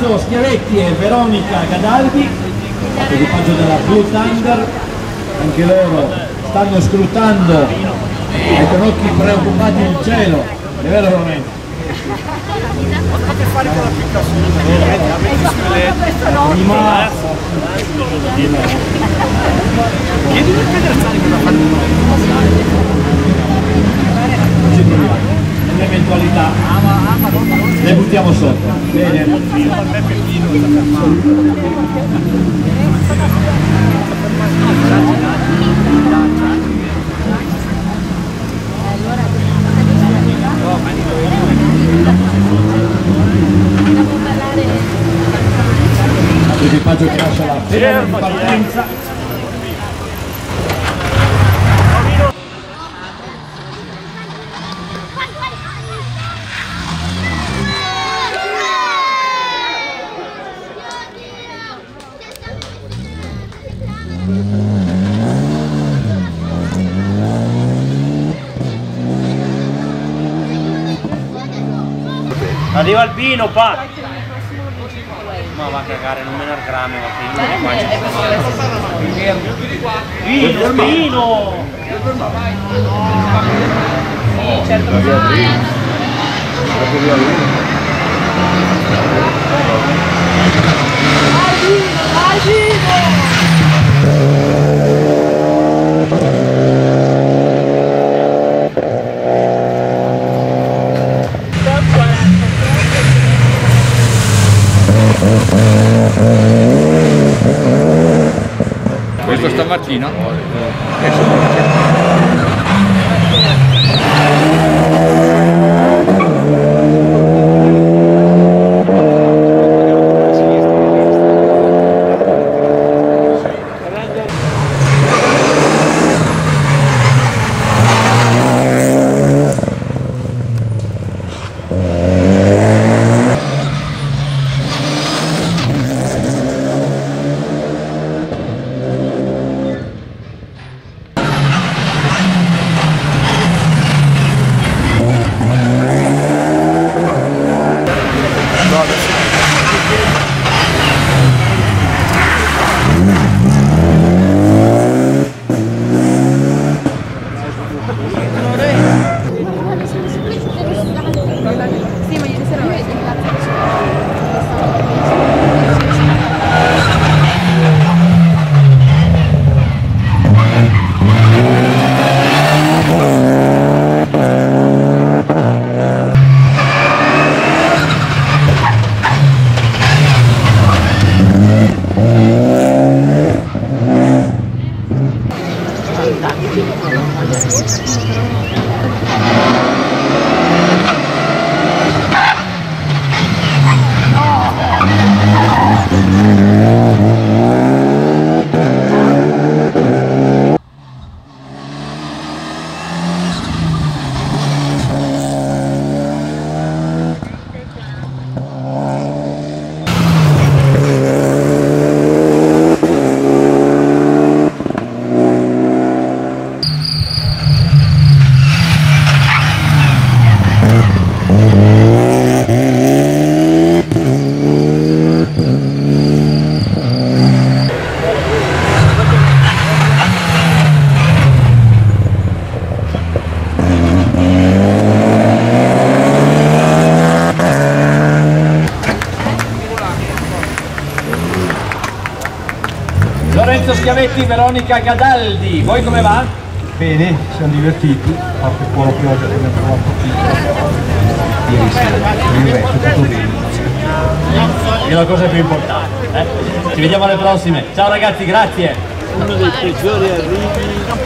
Lorenzo Schiavetti e Veronica Gadaldi, equipaggio della Blue Thunder, anche loro stanno scrutando e con occhi preoccupati il cielo, è vero Lorenzo? Potete fare con la picca su, chiedi perché Gazzani cosa fa nell'eventualità le buttiamo sotto. Bene. L'equipaggio che lascia la ferma di partenza. Arriva il Pino, pa! Ma va a cagare, non me ne argrame, ma che io Pino, Pino! Certo, Questo stamattina? Lorenzo Schiavetti, Veronica Gadaldi, voi come va? Bene, ci siamo divertiti, a parte un po' la pioggia che abbiamo trovato qui ieri sera, per il resto tutto bene. È la cosa più importante. Ci vediamo alle prossime. Ciao ragazzi, grazie. Uno dei peggiori arrivi